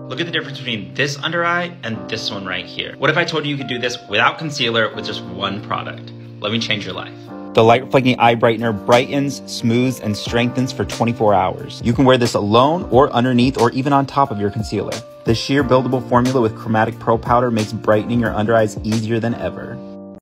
Look at the difference between this under eye and this one right here. What if I told you you could do this without concealer with just one product? Let me change your life. The Light Reflecting Eye Brightener brightens, smooths, and strengthens for 24 hours. You can wear this alone or underneath or even on top of your concealer. The sheer buildable formula with chromatic pearl powder makes brightening your under eyes easier than ever.